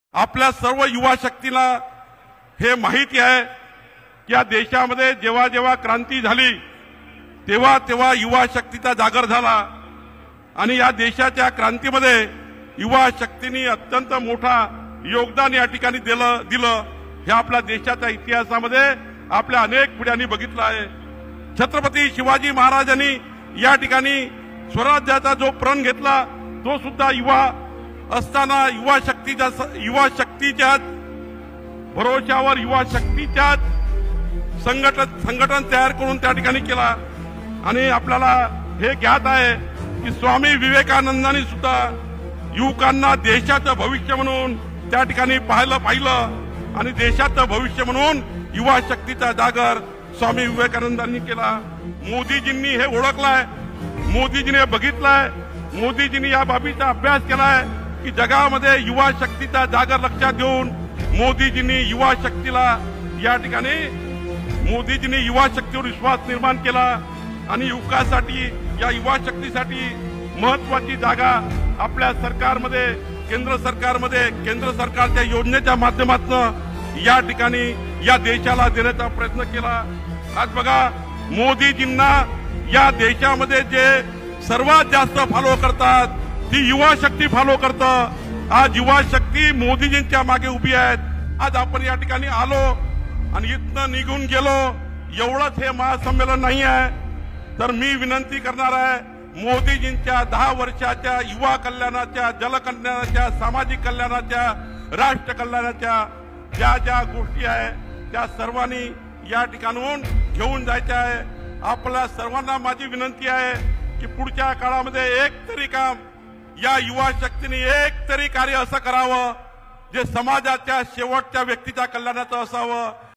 आपल्या सर्व युवा शक्तीला हे माहिती आहे की या देशामध्ये जेव्हा जेव्हा क्रांती झाली तेव्हा तेव्हा युवा शक्तीचा जागर झाला आणि या देशाच्या क्रांतीमध्ये युवा शक्तीने अत्यंत मोठा योगदान या ठिकाणी दिलं हे आपल्या देशाच्या इतिहासामध्ये आपल्या अनेक पिढ्यांनी बघितलं आहे। छत्रपती शिवाजी महाराजांनी या ठिकाणी स्वराज्याचा जो प्रण घेतला तो सुद्धा युवा असताना युवा शक्तीच्या भरोशावर युवा शक्तीच्या संघटन तयार करून त्या ठिकाणी केला। आणि आपल्याला हे ज्ञात आहे की स्वामी विवेकानंदांनी सुद्धा युवकांना देशाचं भविष्य म्हणून त्या ठिकाणी पाहिलं आणि देशाचं भविष्य म्हणून युवा शक्तीचा जागर स्वामी विवेकानंदांनी केला। मोदीजींनी हे ओळखलंय, मोदीजीने बघितलंय, मोदीजींनी या बाबीचा अभ्यास केलाय की जगामध्ये युवा शक्तीचा जागर लक्षात घेऊन मोदीजींनी युवा शक्तीवर विश्वास निर्माण केला आणि युवकांसाठी या युवा शक्तीसाठी महत्वाची जागा आपल्या सरकारमध्ये केंद्र सरकारच्या योजनेच्या माध्यमातून या ठिकाणी या देशाला देण्याचा प्रयत्न केला। आज बघा मोदीजींना या देशामध्ये जे सर्वात जास्त फॉलो करतात ती युवा शक्ती फॉलो करतं। आज युवा शक्ती मोदीजींच्या मागे उभी आहेत। आज आपण या ठिकाणी आलो आणि इथनं निघून गेलो एवढंच हे महासंमेलन नाही आहे, तर मी विनंती करणार आहे मोदीजींच्या 10 वर्षाच्या युवा कल्याणाच्या, जल कल्याणाच्या, सामाजिक कल्याणाच्या, राष्ट्र कल्याणाच्या ज्या ज्या गोष्टी आहेत त्या सर्वांनी या ठिकाणून घेऊन जायच्या आहे। आपल्या सर्वांना माझी विनंती आहे की पुढच्या काळामध्ये एक तरी काम या युवा शक्तीने एक तरी कार्य असं करावं जे समाजाच्या शेवटच्या व्यक्तीच्या कल्याणाचं असावं।